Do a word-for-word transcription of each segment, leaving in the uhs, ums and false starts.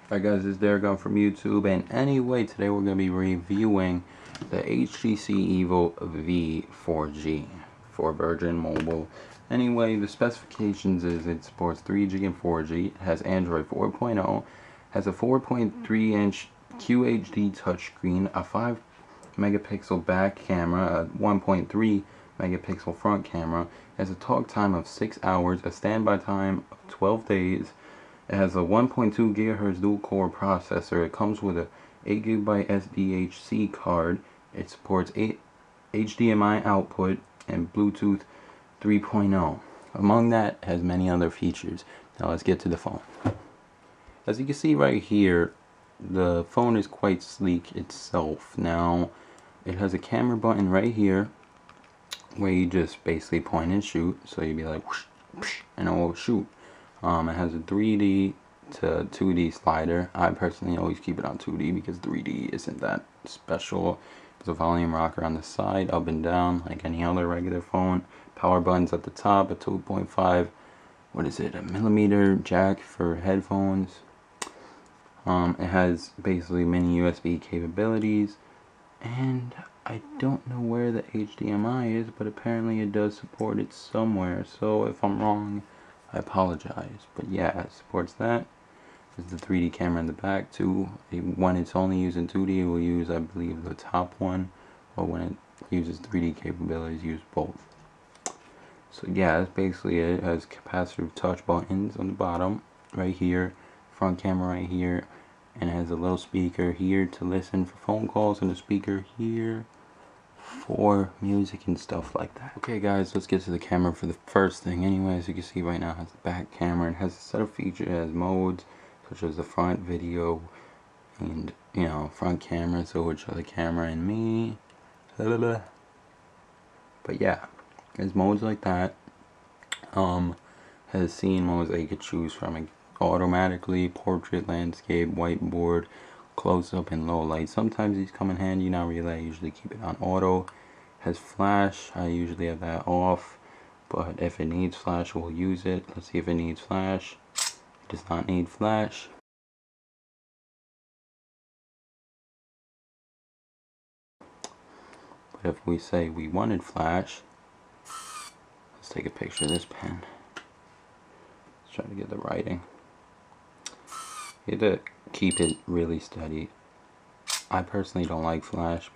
Alright guys, it's Daragon from YouTube, and anyway, today we're going to be reviewing the H T C Evo V four G for Virgin Mobile. Anyway, the specifications is it supports three G and four G, it has Android four point oh, has a four point three inch Q H D touchscreen, a five megapixel back camera, a one point three megapixel front camera, it has a talk time of six hours, a standby time of twelve days. It has a one point two gigahertz dual-core processor. It comes with a eight gigabyte S D H C card. It supports eight H D M I output and Bluetooth three point oh. Among that, it has many other features. Now let's get to the phone. As you can see right here, the phone is quite sleek itself. Now, it has a camera button right here where you just basically point and shoot. So you'd be like, whoosh, whoosh, and it will shoot. Um, it has a three D to two D slider. I personally always keep it on two D because three D isn't that special. There's a volume rocker on the side, up and down, like any other regular phone. Power buttons at the top, a two point five, what is it, a millimeter jack for headphones. Um, it has basically mini U S B capabilities, and I don't know where the H D M I is, but apparently it does support it somewhere. So if I'm wrong, I apologize, but yeah, it supports that. There's the three D camera in the back too. When it's only using two D, it will use, I believe, the top one, but when it uses three D capabilities, use both. So yeah, that's basically it. It has capacitive touch buttons on the bottom, right here, front camera right here, and it has a little speaker here to listen for phone calls, and a speaker here for music and stuff like that. Okay guys, let's get to the camera for the first thing. Anyway, as you can see right now, it has the back camera. It has a set of features. It has modes such as the front video and, you know, front camera, so which are the camera and me. But yeah, there's modes like that. Um, has scene modes that you could choose from, like automatically, portrait, landscape, whiteboard, close-up, and low light. Sometimes these come in handy, not really. I usually keep it on auto. Has flash. I usually have that off, but if it needs flash, we'll use it. Let's see if it needs flash. It does not need flash. But if we say we wanted flash, let's take a picture of this pen. Let's try to get the writing. You have to keep it really steady. I personally don't like flash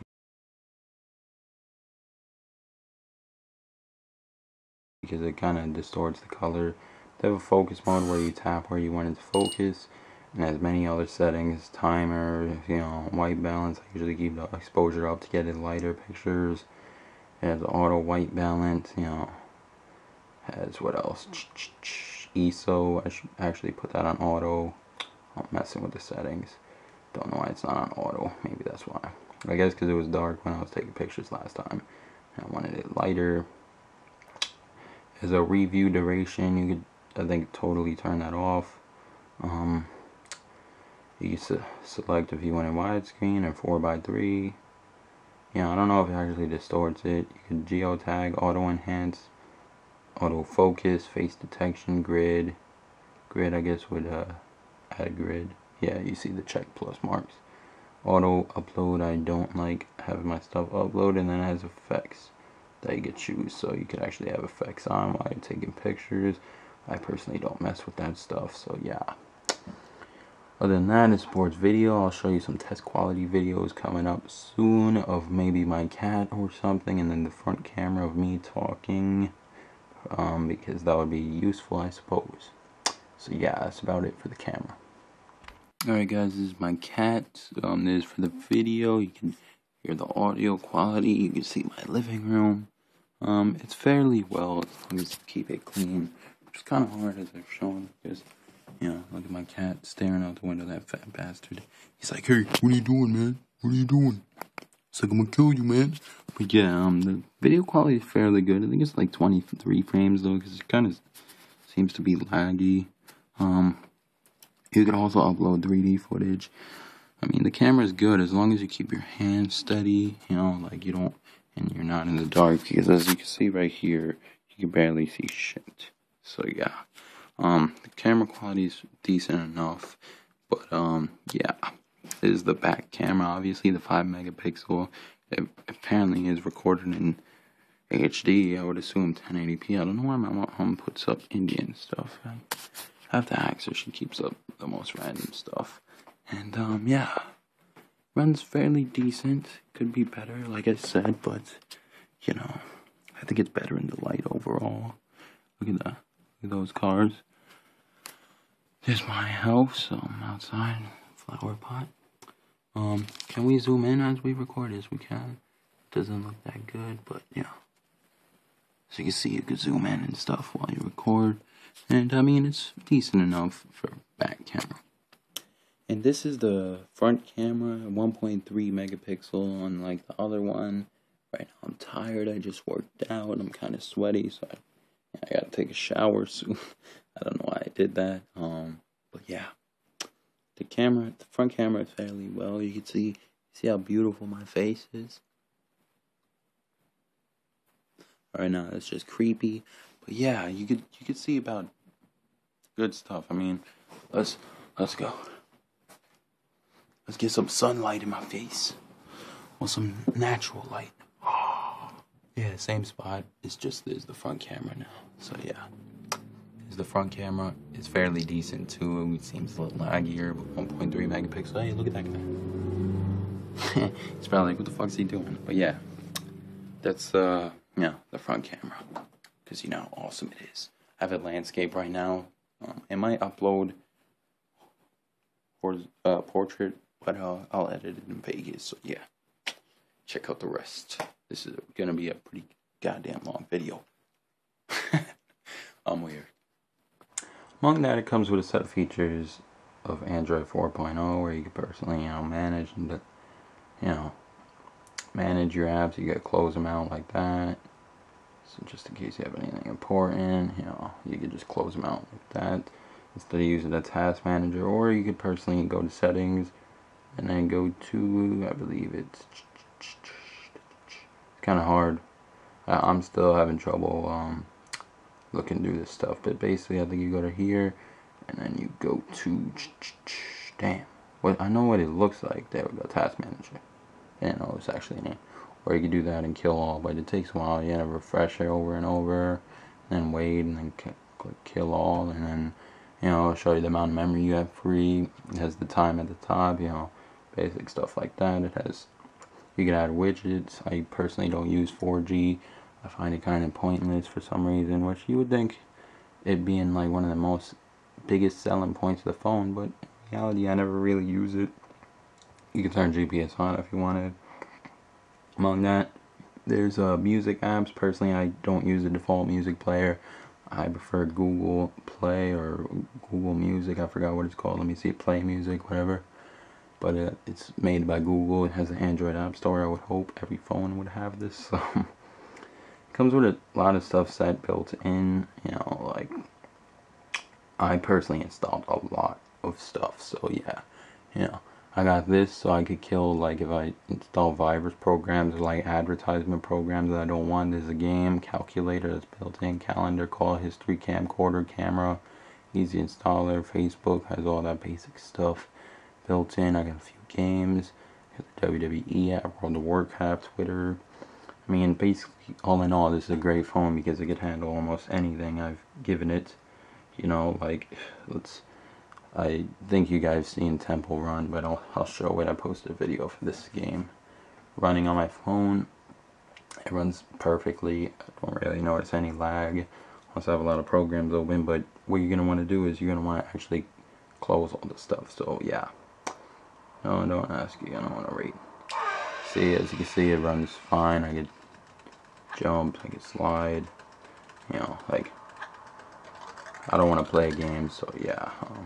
because it kind of distorts the color. They have a focus mode where you tap where you want it to focus, and has many other settings, timer, you know, white balance. I usually keep the exposure up to get it lighter pictures. It has auto white balance, you know. Has what else? I S O. I should actually put that on auto. I'm messing with the settings. Don't know why it's not on auto. Maybe that's why. I guess because it was dark when I was taking pictures last time. I wanted it lighter. There's a review duration. You could, I think, totally turn that off. Um, you can select if you want a widescreen or four by three. Yeah, I don't know if it actually distorts it. You can geotag, auto enhance, auto focus, face detection, grid. Grid, I guess, would uh, add a grid. Yeah, you see the check plus marks. Auto upload, I don't like having my stuff uploaded, and then it has effects that you could choose, so you could actually have effects on while you're taking pictures. I personally don't mess with that stuff, so yeah. Other than that, it supports video. I'll show you some test quality videos coming up soon of maybe my cat or something, and then the front camera of me talking, um, because that would be useful, I suppose. So yeah, that's about it for the camera. Alright guys, this is my cat. Um, this is for the video. You can hear the audio quality. You can see my living room. Um, it's fairly well as long as you keep it clean. Which is kind of hard, as I've shown, because, you know, look at my cat staring out the window, that fat bastard. He's like, hey, what are you doing, man? What are you doing? It's like, I'm gonna kill you, man. But yeah, um, the video quality is fairly good. I think it's like twenty-three frames, though, because it kind of seems to be laggy. Um... You can also upload three D footage. I mean, the camera is good as long as you keep your hands steady, you know, like you don't, and you're not in the dark, because as you can see right here, you can barely see shit. So yeah, um, the camera quality is decent enough, but um, yeah, this is the back camera. Obviously, the five megapixel. It apparently is recorded in H D. I would assume ten eighty p. I don't know why my mom puts up Indian stuff. I have to ask her. She keeps up the most random stuff. And um, yeah, runs fairly decent. Could be better, like I said, but you know, I think it's better in the light overall. Look at that. Look at those cars. There's my house. Um, outside, flower pot. Um, can we zoom in as we record? Yes, we can. Doesn't look that good, but yeah. So you can see you can zoom in and stuff while you record. And I mean, it's decent enough for back camera. And this is the front camera, one point three megapixel, unlike the other one. Right now I'm tired, I just worked out, I'm kind of sweaty, so I, I gotta take a shower soon. I don't know why I did that. Um, but yeah. The camera, the front camera is fairly well. You can see, see how beautiful my face is. Right now, it's just creepy. But yeah, you could you could see about good stuff. I mean, let's let's go. Let's get some sunlight in my face, or some natural light. Yeah, same spot. It's just there's the front camera now. So yeah. The front camera is fairly decent too. It seems a little laggier, but one point three megapixel. Hey, look at that guy. He's probably like, what the fuck's he doing? But yeah, that's uh, yeah, the front camera. Because you know how awesome it is. I have a landscape right now. Um, it might upload for uh, portrait, but uh, I'll edit it in Vegas. So yeah, check out the rest. This is gonna be a pretty goddamn long video. I'm weird. Among that, it comes with a set of features of Android four point oh, where you can personally, you know, manage and, you know, manage your apps. You gotta close them out like that. So just in case you have anything important, you know, you could just close them out like that instead of using a task manager. Or you could personally go to settings and then go to, I believe it's, it's kind of hard. I'm still having trouble, um, looking through this stuff, but basically I think you go to here and then you go to damn what I know what it looks like. There we go, task manager. I didn't know it's actually a name. Or you can do that and kill all, but it takes a while. You gotta refresh it over and over, and then wait, and then click kill all, and then you know it'll show you the amount of memory you have free. It has the time at the top, you know, basic stuff like that. It has, you can add widgets. I personally don't use four G. I find it kind of pointless for some reason, which you would think it being like one of the most biggest selling points of the phone, but in reality I never really use it. You can turn G P S on if you wanted. Among that, there's uh, music apps. Personally, I don't use the default music player. I prefer Google Play or Google Music. I forgot what it's called. Let me see, Play Music, whatever. But uh, it's made by Google. It has an Android app store. I would hope every phone would have this. Comes with a lot of stuff set built in, you know, like I personally installed a lot of stuff, so yeah, you know, I got this so I could kill, like if I install virus programs or like advertisement programs that I don't want. There's a game, calculator that's built in, calendar, call history, camcorder, camera, easy installer, Facebook has all that basic stuff built in. I got a few games, got the W W E app, World of Warcraft, Twitter. I mean, basically, all in all, this is a great phone because it can handle almost anything I've given it. You know, like, let's, I think you guys seen Temple Run, but I'll, I'll show it. I posted a video for this game running on my phone. It runs perfectly. I don't really notice any lag unless I have a lot of programs open, but what you're going to want to do is you're going to want to actually close all this stuff. So, yeah. No, don't ask you. I don't want to rate. See, as you can see, it runs fine. I could jump, I could slide, you know, like, I don't want to play a game, so yeah, um,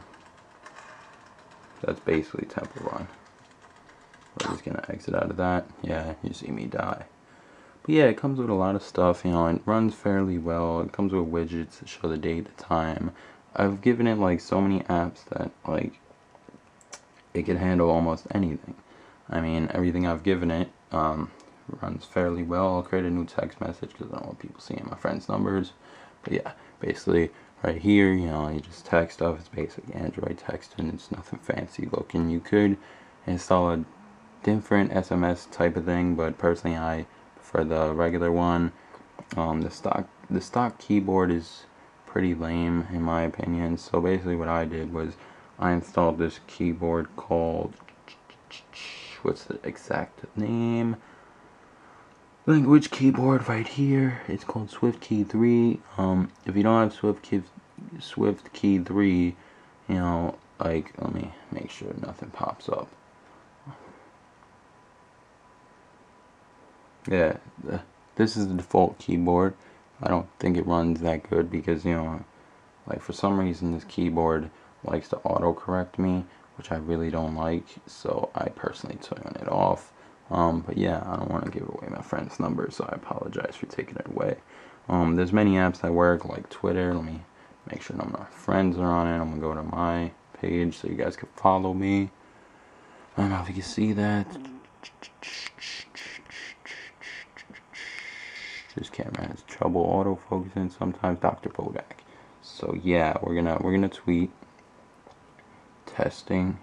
that's basically Temple Run. We're just gonna exit out of that. Yeah, you see me die. But yeah, it comes with a lot of stuff, you know, it runs fairly well. It comes with widgets that show the date, the time. I've given it, like, so many apps that, like, it can handle almost anything. I mean, everything I've given it um, runs fairly well. I'll create a new text message because I don't want people seeing my friends' numbers. But yeah, basically right here, you know, you just text stuff. It's basically Android texting. It's nothing fancy looking. You could install a different S M S type of thing, but personally I prefer the regular one. Um, the stock the stock keyboard is pretty lame in my opinion. So basically what I did was I installed this keyboard called, what's the exact name? Language keyboard right here. It's called SwiftKey three. Um, if you don't have SwiftKey SwiftKey three, you know, like, let me make sure nothing pops up. Yeah, the, this is the default keyboard. I don't think it runs that good because, you know, like for some reason this keyboard likes to autocorrect me, which I really don't like, so I personally turn it off. Um, but yeah, I don't want to give away my friend's number, so I apologize for taking it away. Um, there's many apps that work, like Twitter. Let me make sure none of my friends are on it. I'm gonna go to my page so you guys can follow me. I don't know if you can see that. This camera has trouble autofocusing sometimes. Doctor Bodak. So yeah, we're gonna we're gonna tweet testing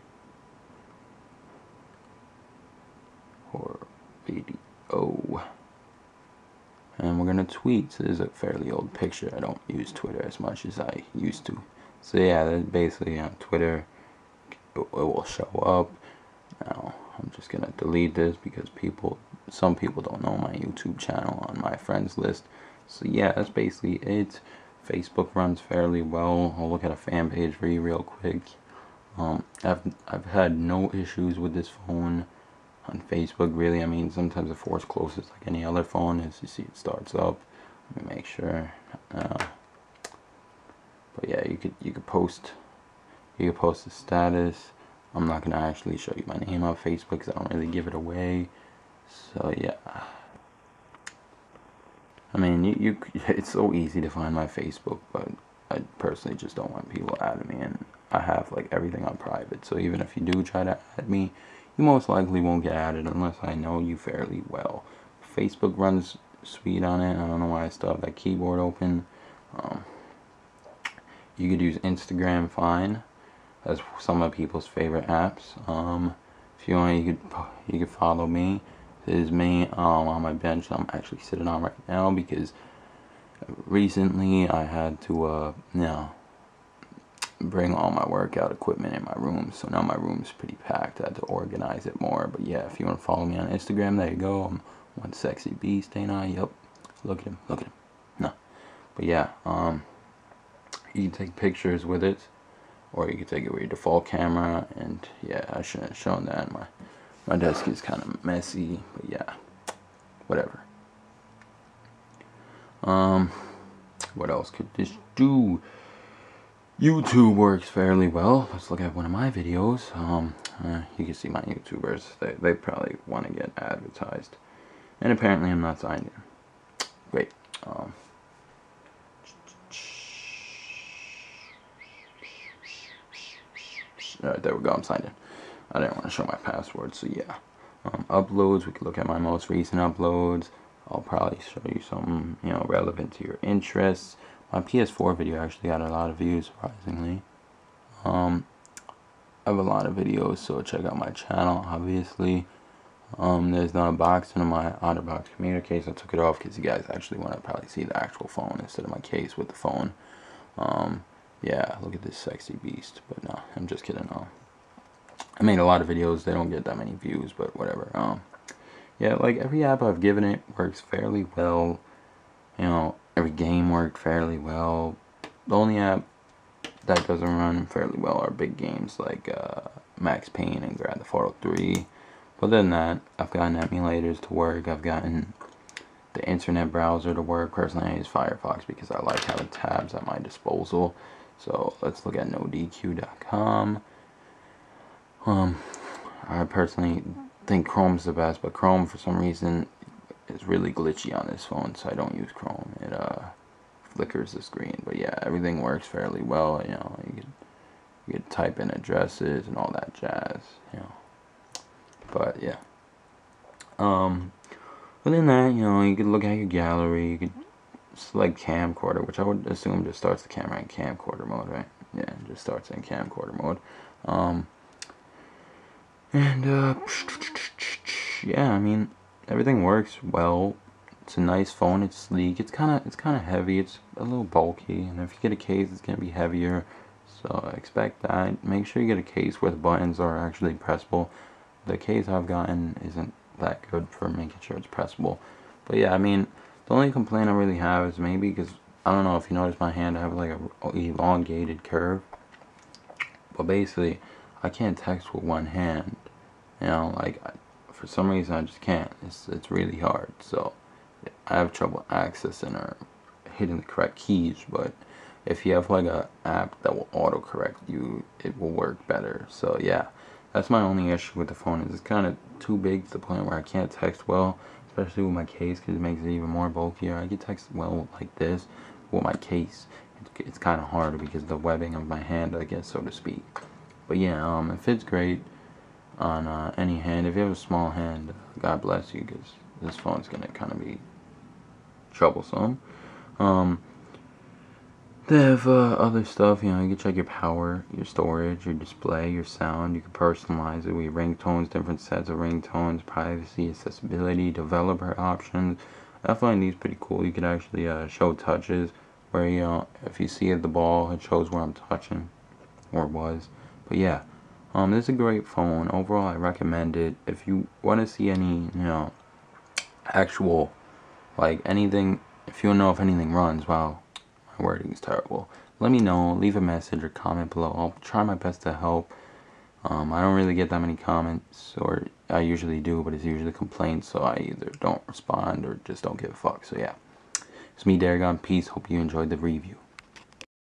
or video, and we're gonna tweet. So this is a fairly old picture. I don't use Twitter as much as I used to. So yeah, that's basically on Twitter. It, it will show up. Now I'm just gonna delete this because people, some people don't know my YouTube channel on my friends list. So yeah, that's basically it. Facebook runs fairly well. I'll look at a fan page for you real quick. Um, I've I've had no issues with this phone on Facebook really. I mean, sometimes the force closes like any other phone. As you see, it starts up. Let me make sure. Uh, but yeah, you could you could post you could post a status. I'm not gonna actually show you my name on Facebook because I don't really give it away. So yeah, I mean, you, you it's so easy to find my Facebook, but I personally just don't want people adding me, and I have like everything on private. So even if you do try to add me, you most likely won't get added unless I know you fairly well. Facebook runs sweet on it. I don't know why I still have that keyboard open. Um, you could use Instagram fine. That's some of people's favorite apps. Um, if you want, you could you could follow me. This is me um, on my bench. I'm actually sitting on right now because recently I had to, uh, you know, bring all my workout equipment in my room. So now my room's pretty packed. I had to organize it more. But yeah, if you want to follow me on Instagram, there you go. I'm one sexy beast, ain't I? Yep. Look at him. Look at him. No. But yeah, um, you can take pictures with it, or you can take it with your default camera. And yeah, I shouldn't have shown that. My my desk is kind of messy, but yeah, whatever. Um, what else could this do? YouTube works fairly well. Let's look at one of my videos. Um, uh, you can see my YouTubers. They they probably want to get advertised, and apparently I'm not signed in. Great. Um. Alright, there we go, I'm signed in. I didn't want to show my password, so yeah. Um, uploads, we could look at my most recent uploads. I'll probably show you something, you know, relevant to your interests. My P S four video actually got a lot of views, surprisingly. Um, I have a lot of videos, so check out my channel, obviously. Um, there's not a box in my OtterBox commuter case. I took it off because you guys actually want to probably see the actual phone instead of my case with the phone. Um, yeah, look at this sexy beast. But no, I'm just kidding. Um, I made a lot of videos. They don't get that many views, but whatever. Um, yeah, like every app I've given it works fairly well. You know, every game worked fairly well. The only app that doesn't run fairly well are big games like uh, Max Payne and Grand Theft Auto three. But other than that, I've gotten emulators to work. I've gotten the internet browser to work. Personally, I use Firefox because I like having tabs at my disposal. So let's look at no D Q dot com. Um, I personally think Chrome's the best, but Chrome for some reason is really glitchy on this phone, so I don't use Chrome. It uh flickers the screen. But yeah, everything works fairly well. You know, you could you could type in addresses and all that jazz. You know. But yeah, um, other than that, you know, you could look at your gallery, you could select camcorder, which I would assume just starts the camera in camcorder mode, right? Yeah, it just starts in camcorder mode. Um, and uh, yeah, I mean, everything works well. It's a nice phone. It's sleek. It's kind of it's kind of heavy. It's a little bulky, and if you get a case, it's gonna be heavier. So expect that. Make sure you get a case where the buttons are actually pressable. The case I've gotten isn't that good for making sure it's pressable. But yeah, I mean, the only complaint I really have is maybe because I don't know if you notice my hand, I have like a elongated curve. But basically, I can't text with one hand. You know, like I, for some reason I just can't. It's it's really hard. So I have trouble accessing or hitting the correct keys. But if you have like a app that will autocorrect you, it will work better. So yeah, that's my only issue with the phone. Is it's kind of too big to the point where I can't text well, especially with my case, because it makes it even more bulkier. I can text well like this with my case. It's, it's kind of hard because of the webbing of my hand, I guess, so to speak. But yeah, um, it fits great on uh, any hand. If you have a small hand, God bless you, because this phone's gonna kind of be troublesome. Um, They have uh, other stuff, you know, you can check your power, your storage, your display, your sound. You can personalize it with your ringtones, different sets of ringtones, privacy, accessibility, developer options. I find these pretty cool. You can actually uh, show touches where, you know, if you see the ball, it shows where I'm touching, or was. But yeah, um, this is a great phone. Overall, I recommend it. If you want to see any, you know, actual, like anything, if you want to know if anything runs, wow, my wording is terrible. Let me know, leave a message or comment below. I'll try my best to help. Um, I don't really get that many comments, or I usually do, but it's usually complaints, so I either don't respond or just don't give a fuck. So yeah, it's me, Daragon. Peace. Hope you enjoyed the review.